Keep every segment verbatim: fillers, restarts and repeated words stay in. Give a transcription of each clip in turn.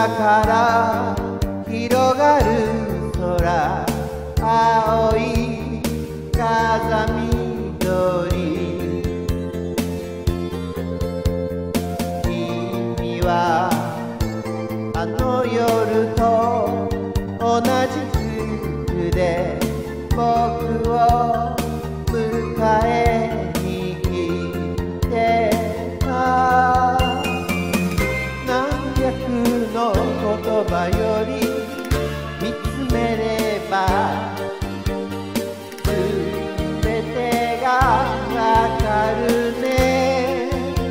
から広がる空、青い風緑。君はあの夜と同じ服で僕を迎えに来てた。何百の言葉より見つめれば全てがわかるね。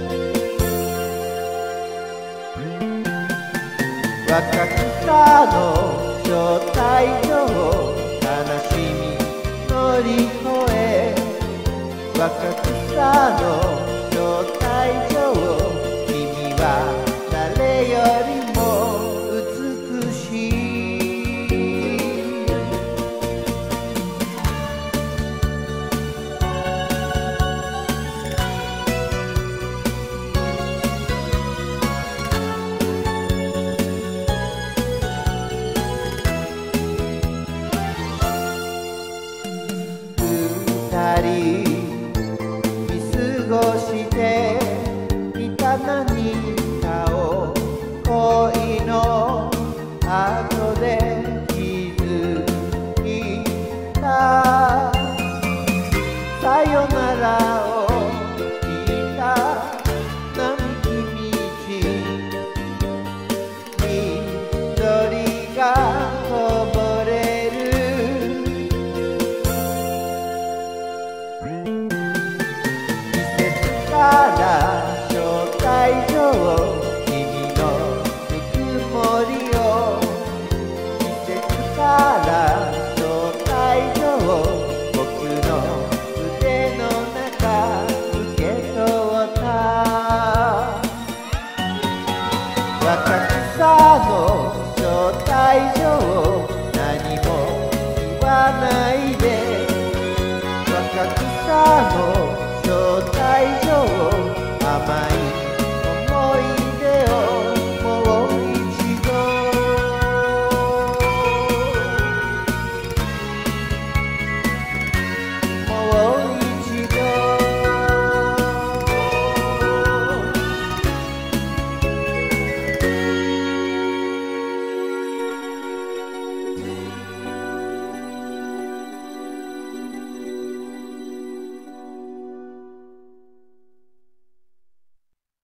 若草の招待状、悲しみ乗り越え、若草の招待状、君は誰よりも美しい。二人見過ごしていた何かを恋の後で気づいた。さよならを聞いた並木道、緑がこぼれる。から招待状、君のぬくもりを、季節から招待状、僕の腕の中受け取った。若草の招待状、何も言わないで